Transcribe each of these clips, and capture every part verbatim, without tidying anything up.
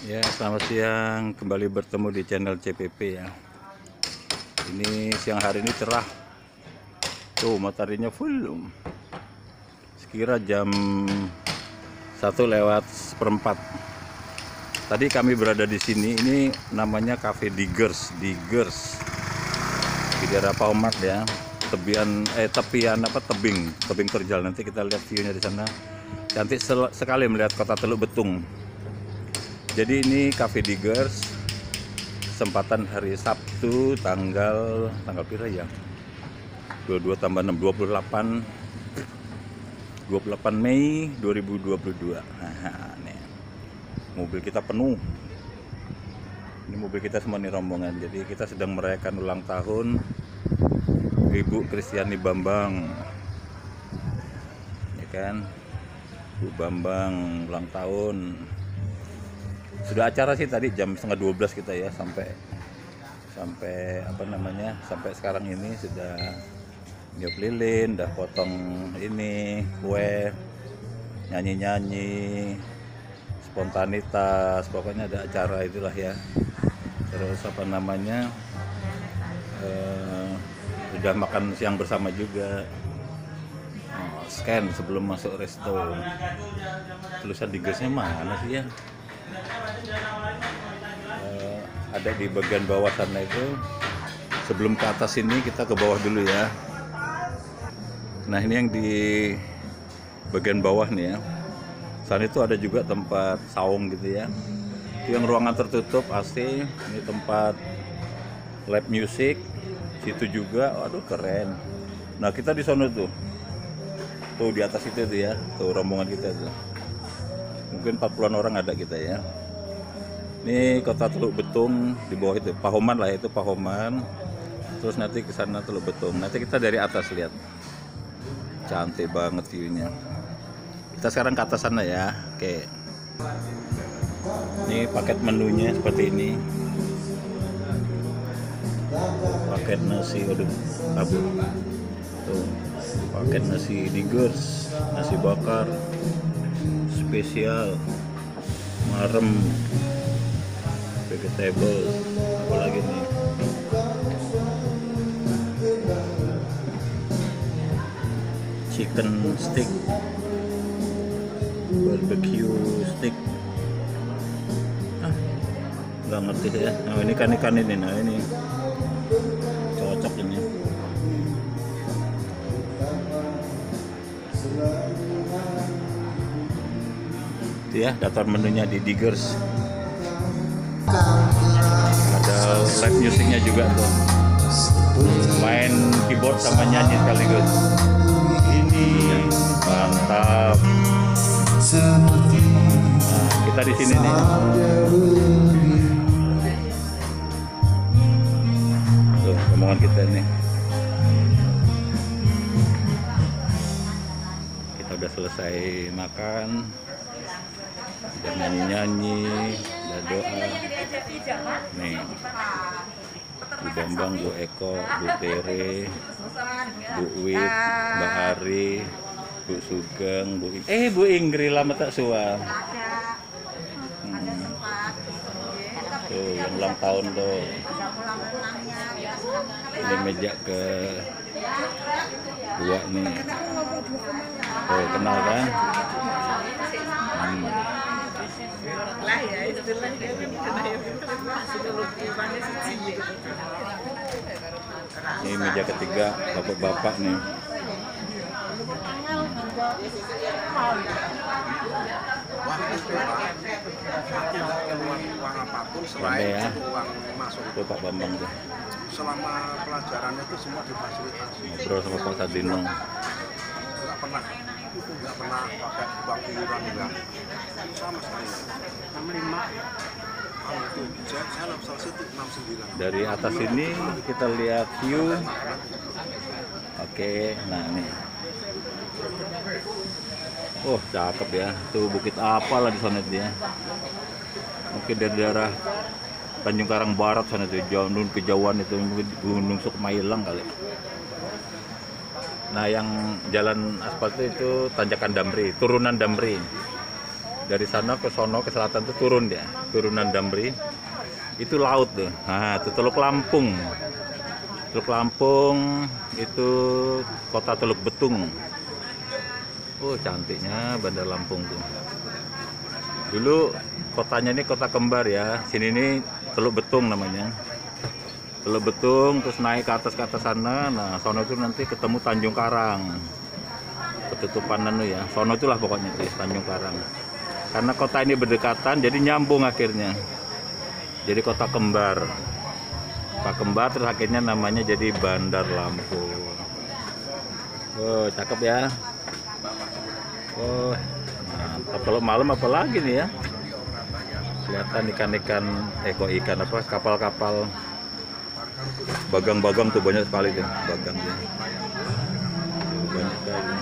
Ya, selamat siang. Kembali bertemu di channel C P P ya. Ini siang hari ini cerah. Tuh, mataharinya full. Sekira jam satu lewat seperempat. Tadi kami berada di sini. Ini namanya Cafe Diggers, Diggers. Di daerah Paumat ya. Tebian eh tepian apa tebing, tebing terjal. Nanti kita lihat view-nya di sana. Cantik sekali melihat kota Teluk Betung. Jadi ini Cafe Diggers, kesempatan hari Sabtu tanggal tanggal pira ya? dua puluh dua tambah enam, dua puluh delapan dua puluh delapan Mei dua ribu dua puluh dua. Nah, nih. Mobil kita penuh. Ini mobil kita semua nih rombongan. Jadi kita sedang merayakan ulang tahun Ibu Kristiani Bambang. Ya kan? Bu Bambang ulang tahun. Sudah acara sih tadi jam setengah dua belas kita ya, sampai sampai apa namanya sampai sekarang ini sudah niup lilin, udah potong ini kue, nyanyi-nyanyi, spontanitas, pokoknya ada acara itulah ya. Terus apa namanya eh, udah makan siang bersama juga. Oh, scan sebelum masuk resto. Tulisan Diggersnya mana sih ya? Uh, ada di bagian bawah sana itu. Sebelum ke atas ini kita ke bawah dulu ya. Nah, ini yang di bagian bawah nih ya. Sana itu ada juga tempat saung gitu ya. Itu yang ruangan tertutup A C. Ini tempat live music. Situ juga, aduh keren. Nah, kita di sana tuh. Tuh di atas itu tuh ya. Tuh rombongan kita tuh. Mungkin empat puluhan orang ada kita ya. Ini kota Teluk Betung di bawah itu, Pahoman lah itu Pahoman. Terus nanti ke sana Teluk Betung. Nanti kita dari atas lihat. Cantik banget view-nya. Kita sekarang ke atas sana ya. Oke. Ini paket menunya seperti ini. Paket nasi, aduh, kabur. Tuh, paket nasi Diggers, nasi bakar spesial, marem, vegetable, apa lagi nih? Chicken stick, barbecue stick. Ah, nggak ngerti ya. Nah, ini kan ikan ini, nah ini cocok ini. Itu ya daftar menunya di Diggers. Ada live musicnya juga tuh, main keyboard sama nyanyi sekaligus. Ini mantap. Nah, kita di sini nih. Tuh omongan kita nih. Kita udah selesai makan. Udah nyanyi-nyanyi, udah doa. Nih, Bu Bambang, Bu Eko, Bu Tere, Bu Wit, Mbak Ari, Bu Sugeng, Bu I eh Bu Inggri lama tak suam. Hmm. Tuh yang ulang tahun tuh. Ini meja ke dua nih. Tuh kenal kan? Hmm. Lah ya istilahnya Ini meja ketiga bapak-bapak nih. Uang apapun Bambe selain ya. uang masuk Itu Pak Bambang tuh. selama pelajarannya itu semua difasilitasi. Ngobrol sama Pak Sadino. Nggak pernah nggak pernah pakai uang iuran enggak sama sekali. enam puluh lima kalau itu saya saya langsung itu enam puluh sembilan. Dari atas ini kita lihat view. Oke, nah nih. Oh, cakep ya. Tuh bukit apa lah di sana dia. Mungkin dari daerah Tanjung Karang Barat sana tuh, jauh kejauhan itu mungkin Gunung Sukmailang kali. Nah, yang jalan aspal itu, itu tanjakan Damri, turunan Damri. dari sana ke sono ke selatan tuh turun dia, turunan Damri. Itu laut tuh. Nah, itu Teluk Lampung. Teluk Lampung itu kota Teluk Betung. Oh, cantiknya Bandar Lampung tuh. Dulu kotanya ini kota kembar ya. Sini ini Teluk Betung namanya. Teluk Betung terus naik ke atas ke atas sana. Nah, sono itu nanti ketemu Tanjung Karang. Ketutupan anu ya. Sono itulah pokoknya tuh, Tanjung Karang. Karena kota ini berdekatan jadi nyambung akhirnya. Jadi kota kembar. Kota kembar terus akhirnya namanya jadi Bandar Lampung. Oh, cakep ya. Oh, mantap. Kalau malam apa lagi nih ya? Kelihatan ikan-ikan, eh kok ikan apa? Kapal-kapal, bagang-bagang tuh banyak sekali deh, bagangnya. Banyak sekali.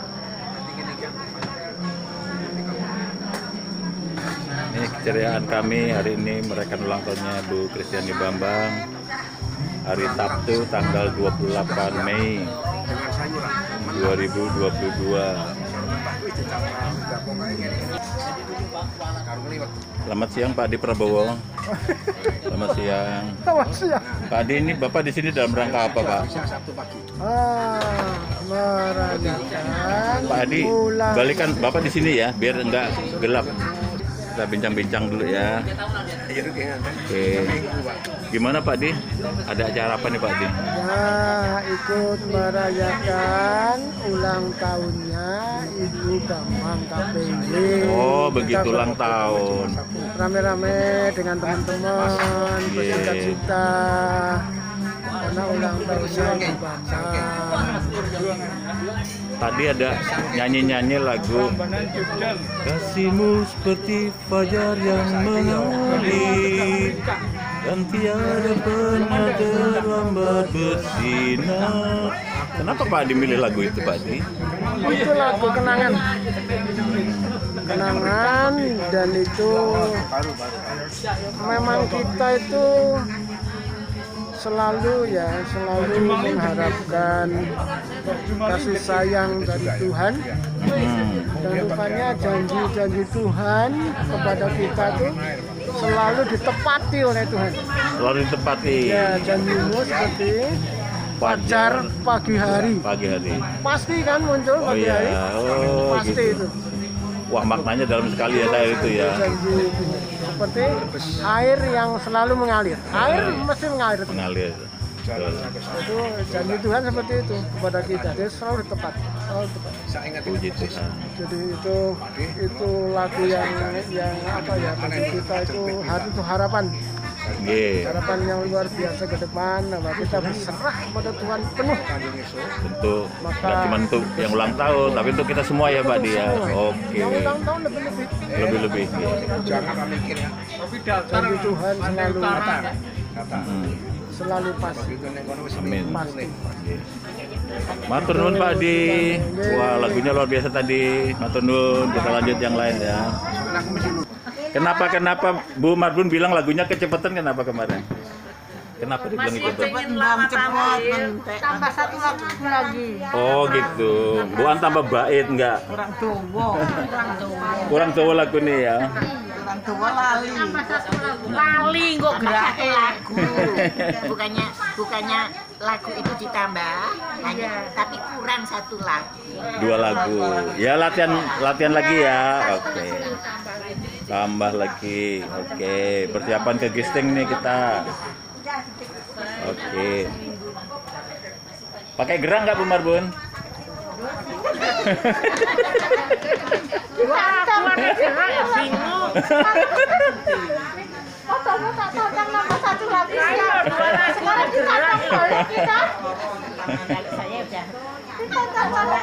Ini keceriaan kami hari ini merayakan ulang tahunnya Bu Kristiani Bambang. Hari Sabtu tanggal dua puluh delapan Mei dua ribu dua puluh dua. Selamat siang Pak Adi Prabowo. Selamat siang. Selamat siang. Pak Adi, ini Bapak di sini dalam rangka apa Pak? Ah, merayakan Pak Adi, bulan. balikan Bapak di sini ya, biar enggak gelap. Kita bincang-bincang dulu ya. Oke. Gimana Pak Adi? Ada acara apa nih Pak Adi? Ya, ikut merayakan ulang tahunnya Ibu Bambang K P W. Oh, begitu Kita ulang tahun. Rame-rame dengan teman-teman Iya. bersuka-cita karena ulang tahunnya Ibu Bambang. Tadi ada nyanyi-nyanyi lagu Kasihmu seperti fajar yang mengalir dan tiada pernah terlambat bersinar. Kenapa Pak Adi milih lagu itu Pak Adi? Itu lagu kenangan. Kenangan dan itu memang kita itu selalu ya selalu mengharapkan kasih sayang dari Tuhan. Hmm. Dan rupanya janji-janji Tuhan kepada kita tuh selalu ditepati oleh Tuhan. Selalu ditepati. Ya, janjimu seperti fajar pagi hari. Pagi hari. Pasti kan muncul Oh pagi iya. hari. Oh Pasti gitu. itu. Wah, maknanya dalam sekali ya saya itu ya. Janji seperti air yang selalu mengalir. Air mesti mengalir. Mengalir. Betul. Itu janji Tuhan seperti itu kepada kita. Dia selalu tepat. Selalu tepat. Puji Tuhan. Jadi itu itu lagu yang yang apa ya bagi kita itu hari itu harapan. Nggih. Harapan yang luar biasa ke depan, bahwa kita berserah kepada Tuhan penuh. Tentu Maka- nggak cuma untuk yang ulang tahun, tapi untuk kita semua ya Pak Adi ya. Oke. Yang ulang tahun lebih-lebih. Lebih-lebih. Jangan mikir ya. Janji Tuhan selalu Hmm. selalu pas. Amin. Pasti. Nggih. Matur nuwun Pak Adi. Wah, lagunya luar biasa tadi. Matur nuwun. Kita lanjut yang lain ya. Kenapa kenapa Bu Marbun bilang lagunya kecepatan kenapa kemarin? Kenapa dibilang Masih itu? pengen lama tampil. Tambah satu lagu lagi. Oh gitu. Bukan tambah bait enggak? Kurang tua. Kurang tua. Kurang cowok lagu nih ya. Kurang tua lali. Tambah satu lagu. Lali kok Satu gerak. lagu. Bukannya bukannya lagu itu ditambah, hanya tapi kurang satu lagu. Dua lagu. Ya latihan latihan lagi ya. Oke. Tambah lagi. Oke. Persiapan ke gisting nih kita. Oke. Pakai gerang nggak Bu Marbun? Wah, aku ada gerak ya bingung. Fotonya tak tantang nambah satu lagu. Sekarang Ditantang boleh kita. Saya udah Ditantang boleh.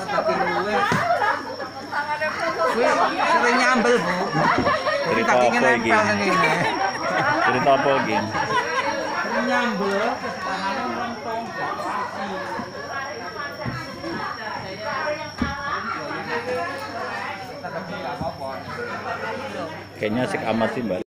sering nyambel, Bu. Cerita apa lagi? Cerita apa lagi? Nyambel. Kayaknya asik amat sih Mbak.